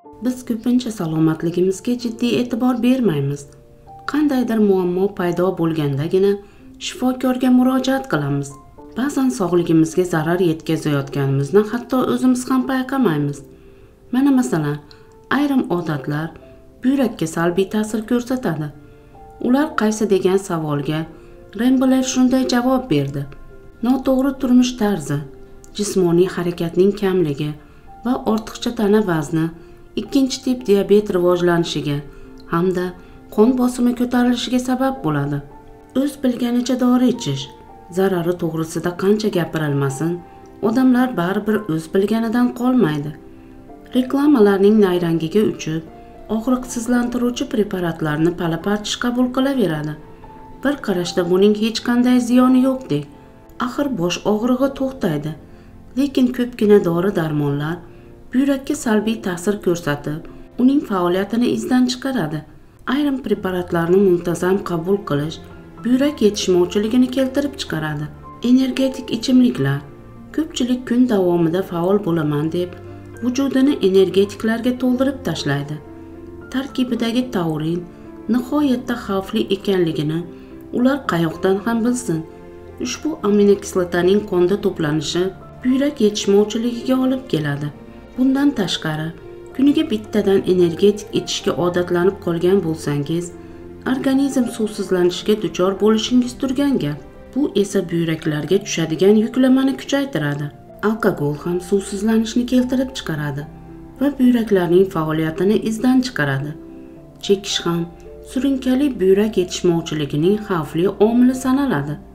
Biz ko'pincha salomatligimizga jiddiy e'tibor bermaymiz. Qandaydir muammo paydo bo'lgandagina shifokorga murojaat qilamiz. Ba'zan sog'ligimizga zarar yetkazayotganimizni hatto o'zimiz ham payqamaymiz. Mana masalan, ayrim odatlar buyrakka salbiy ta'sir ko'rsatadi. Ular qaysi degan savolga Remboler shunday javob berdi. Noto'g'ri turmush tarzi, jismoniy harakatning kamligi va ortiqcha tana vazni ikkinchi tip diabet rivojlanishiga hamda qon bosimi ko'tarilishiga sabab bo'ladi. O'z bilganicha dori ichish, zarari to'g'risida qancha gapirilmasin, odamlar baribir o'z bilganidan qolmaydi. Reklamalarning nayrangiga uchib, og'riqsizlantiruvchi preparatlarni pala-partish qabul qilaveradi. Bir qarashda buning hech qanday ziyoni yo'qdek. Axir bosh og'rig'i to'xtaydi, lekin ko'pgina dori-darmonlar buyrakka salbiy ta'sir ko'rsatib, uning faoliyatini izdan chiqaradi. Ayrim preparatlarni muntazam qabul qilish buyrak yetishmovchiligini keltirib chiqaradi. Energetik ichimliklar ko'pchilik kun davomida faol bo'laman deb vujudini energetiklarga to'ldirib tashlaydi. Tarkibidagi taurin nihoyatda xavfli ekanligini ular qayoqdan ham bilsin. Ushbu aminokislotaning qonda to'planishi buyrak yetishmovchiligiga olib keladi. Bundan tashqari, kuniga bittadan energetik ichishga odatlanib qolgan bo'lsangiz, organizm suvsizlanishiga duchor bo'lishingiz turgan gap. Bu esa buyraklarga tushadigan yuklamani kuchaytiradi. Alkogol ham suvsizlanishni keltirib chiqaradi va buyraklarning faoliyatini izdan chiqaradi. Chekish ham surunkali buyrak yetishmovchiligining xavfli omili sanaladi.